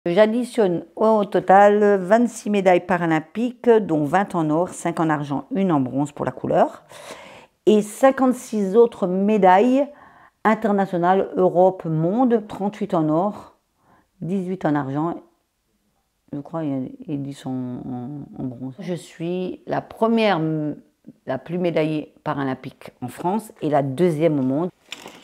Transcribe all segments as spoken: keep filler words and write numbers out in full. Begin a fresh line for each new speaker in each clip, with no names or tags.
J'additionne au total vingt-six médailles paralympiques, dont vingt en or, cinq en argent, une en bronze pour la couleur, et cinquante-six autres médailles internationales, Europe, monde, trente-huit en or, dix-huit en argent, je crois, et dix en, en, en bronze. Je suis la première, la plus médaillée paralympique en France et la deuxième au monde.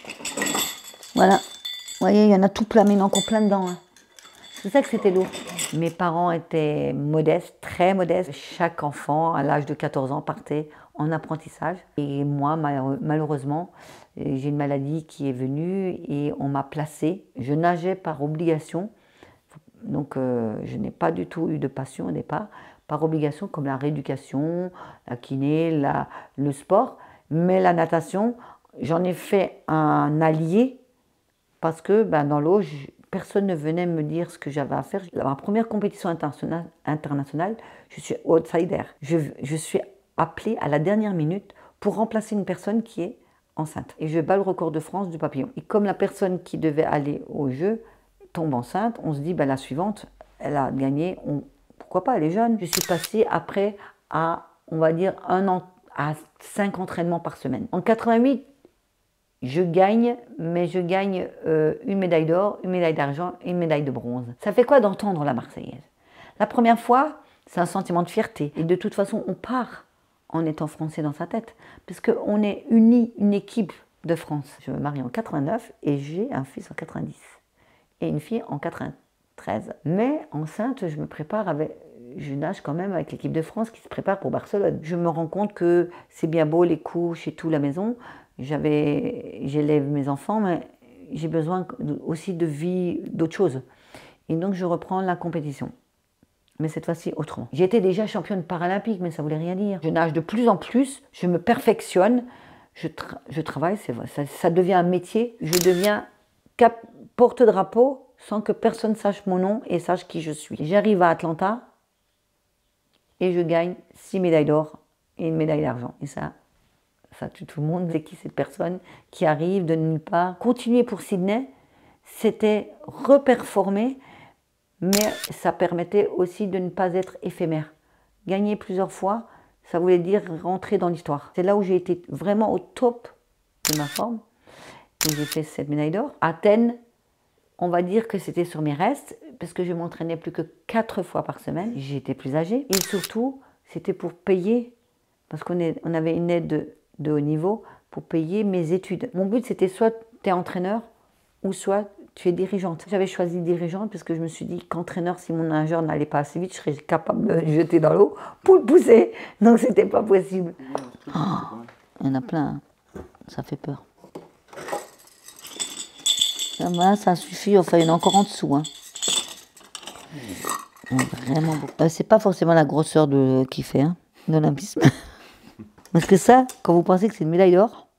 Voilà, vous voyez, il y en a tout plein, mais il y en a encore plein dedans. Hein. C'est ça que c'était lourd. Mes parents étaient modestes, très modestes. Chaque enfant, à l'âge de quatorze ans, partait en apprentissage. Et moi, malheureusement, j'ai une maladie qui est venue et on m'a placée. Je nageais par obligation, donc euh, je n'ai pas du tout eu de passion au départ, par obligation, comme la rééducation, la kiné, la, le sport. Mais la natation, j'en ai fait un allié parce que ben, dans l'eau, personne ne venait me dire ce que j'avais à faire. Ma première compétition internationale, internationale je suis outsider. Je, je suis appelée à la dernière minute pour remplacer une personne qui est enceinte. Et je bats le record de France du papillon. Et comme la personne qui devait aller au jeu tombe enceinte, on se dit, ben, la suivante, elle a gagné, on, pourquoi pas, elle est jeune. Je suis passée après à, on va dire, un an, à cinq entraînements par semaine. En quatre-vingt-huit, je gagne, mais je gagne euh, une médaille d'or, une médaille d'argent et une médaille de bronze. Ça fait quoi d'entendre la Marseillaise? La première fois, c'est un sentiment de fierté. Et de toute façon, on part en étant français dans sa tête. Parce qu'on est unis, une équipe de France. Je me marie en quatre-vingt-neuf et j'ai un fils en quatre-vingt-dix. Et une fille en quatre-vingt-treize. Mais enceinte, je me prépare avec... Je nage quand même avec l'équipe de France qui se prépare pour Barcelone. Je me rends compte que c'est bien beau les couches et tout, la maison. J'élève mes enfants, mais j'ai besoin aussi de vie, d'autre chose. Et donc je reprends la compétition. Mais cette fois-ci autrement. J'étais déjà championne paralympique, mais ça voulait rien dire. Je nage de plus en plus, je me perfectionne, je, tra je travaille, c'est vrai, ça, ça devient un métier. Je deviens porte-drapeau sans que personne sache mon nom et sache qui je suis. J'arrive à Atlanta et je gagne six médailles d'or et une médaille d'argent. Et ça, ça tue tout le monde. C'est qui cette personne qui arrive de nulle part? Continuer pour Sydney, c'était reperformer, mais ça permettait aussi de ne pas être éphémère. Gagner plusieurs fois, ça voulait dire rentrer dans l'histoire. C'est là où j'ai été vraiment au top de ma forme. Et j'ai fait cette médaille d'or. Athènes, on va dire que c'était sur mes restes, parce que je m'entraînais plus que quatre fois par semaine. J'étais plus âgée. Et surtout, c'était pour payer, parce qu'on on avait une aide de, de haut niveau, pour payer mes études. Mon but, c'était soit tu es entraîneur, ou soit tu es dirigeante. J'avais choisi dirigeante parce que je me suis dit qu'entraîneur, si mon nageur n'allait pas assez vite, je serais capable de le jeter dans l'eau pour le pousser. Donc, c'était pas possible. Oh, il y en a plein. Hein. Ça fait peur. Là, ça suffit. Enfin, il y en a encore en dessous. Hein. Vraiment beaucoup. Euh, c'est pas forcément la grosseur de, qui fait hein, l'olympisme. Parce que ça, quand vous pensez que c'est une médaille d'or,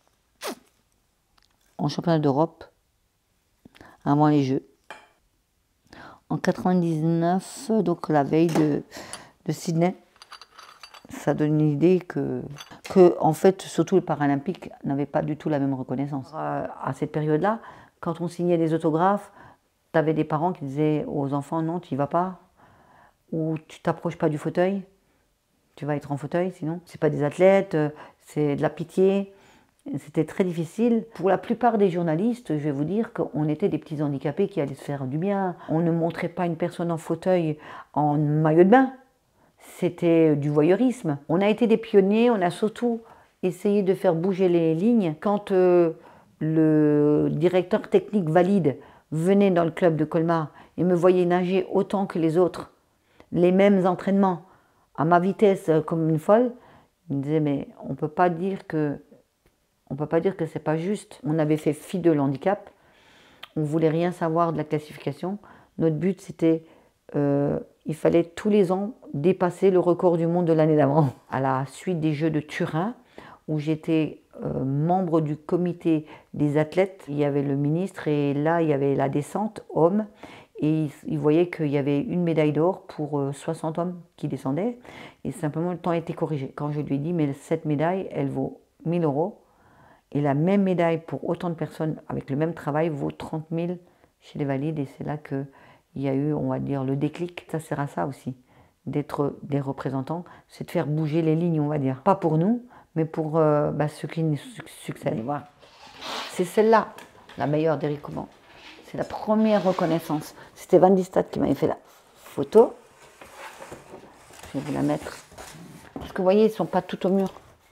en championnat d'Europe, avant les Jeux, en quatre-vingt-dix-neuf, donc la veille de, de Sydney, ça donne une idée que, que, en fait, surtout les Paralympiques n'avaient pas du tout la même reconnaissance. À, à cette période-là, quand on signait des autographes, tu avais des parents qui disaient aux enfants, non, tu n'y vas pas, ou tu t'approches pas du fauteuil, tu vas être en fauteuil sinon. C'est pas des athlètes, c'est de la pitié. C'était très difficile. Pour la plupart des journalistes, je vais vous dire qu'on était des petits handicapés qui allaient se faire du bien. On ne montrait pas une personne en fauteuil en maillot de bain. C'était du voyeurisme. On a été des pionniers, on a surtout essayé de faire bouger les lignes. Quand euh, le directeur technique valide venait dans le club de Colmar et me voyait nager autant que les autres, les mêmes entraînements, à ma vitesse comme une folle, il me disait mais on ne peut pas dire que on peut pas dire que c'est pas juste. On avait fait fi de l'handicap, on voulait rien savoir de la classification. Notre but c'était, euh, il fallait tous les ans dépasser le record du monde de l'année d'avant. À la suite des Jeux de Turin, où j'étais euh, membre du comité des athlètes, il y avait le ministre et là il y avait la descente homme. Et il voyait qu'il y avait une médaille d'or pour soixante hommes qui descendaient. Et simplement, le temps a été corrigé. Quand je lui ai dit, mais cette médaille, elle vaut mille euros. Et la même médaille pour autant de personnes avec le même travail vaut trente mille chez les valides. Et c'est là qu'il il y a eu, on va dire, le déclic. Ça sert à ça aussi, d'être des représentants, c'est de faire bouger les lignes, on va dire. Pas pour nous, mais pour euh, bah, ceux qui nous succèdent. Voilà. C'est celle-là, la meilleure d'Éric Couban. C'est la première reconnaissance. C'était Van Distad qui m'avait fait la photo. Je vais vous la mettre. Parce que vous voyez, ils ne sont pas tout au mur.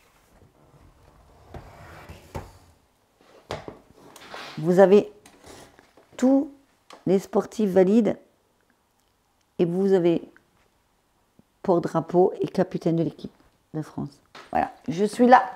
Vous avez tous les sportifs valides et vous avez porte-drapeau et capitaine de l'équipe de France. Voilà, je suis là.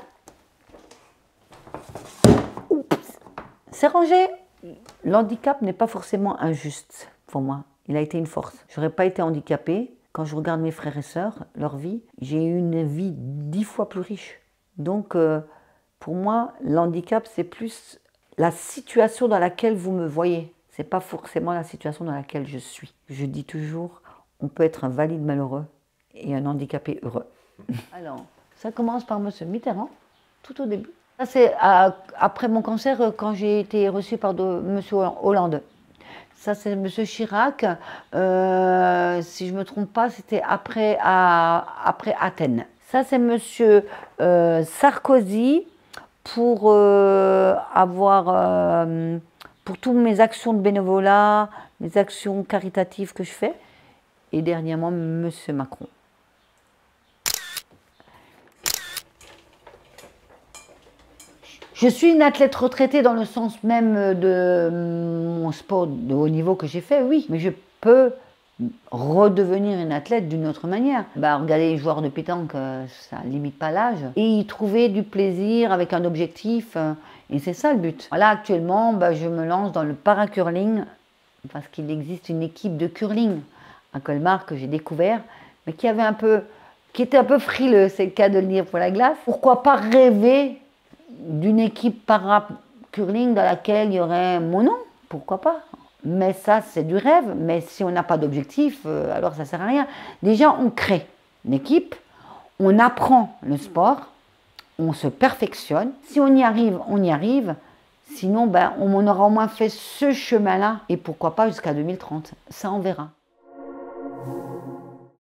C'est rangé. L'handicap n'est pas forcément injuste pour moi. Il a été une force. Je n'aurais pas été handicapée. Quand je regarde mes frères et sœurs, leur vie, j'ai eu une vie dix fois plus riche. Donc, euh, pour moi, l'handicap, c'est plus la situation dans laquelle vous me voyez. Ce n'est pas forcément la situation dans laquelle je suis. Je dis toujours, on peut être un valide malheureux et un handicapé heureux. Alors, ça commence par M. Mitterrand, tout au début. Ça, c'est après mon cancer, quand j'ai été reçue par M. Hollande. Ça, c'est M. Chirac. Euh, si je ne me trompe pas, c'était après, après Athènes. Ça, c'est M. Euh, Sarkozy pour euh, avoir, euh, pour toutes mes actions de bénévolat, mes actions caritatives que je fais. Et dernièrement, M. Macron. Je suis une athlète retraitée dans le sens même de mon sport de haut niveau que j'ai fait, oui. Mais je peux redevenir une athlète d'une autre manière. Bah, regardez les joueurs de pétanque, ça ne limite pas l'âge. Et y trouver du plaisir avec un objectif, et c'est ça le but. Voilà, actuellement, bah, je me lance dans le para-curling, parce qu'il existe une équipe de curling à Colmar que j'ai découvert, mais qui avait un peu, qui était un peu frileux, c'est le cas de le dire pour la glace. Pourquoi pas rêver d'une équipe para-curling dans laquelle il y aurait mon nom, pourquoi pas? Mais ça, c'est du rêve. Mais si on n'a pas d'objectif, euh, alors ça ne sert à rien. Déjà, on crée une équipe, on apprend le sport, on se perfectionne. Si on y arrive, on y arrive. Sinon, ben, on aura au moins fait ce chemin-là. Et pourquoi pas jusqu'à deux mille trente. Ça, on verra.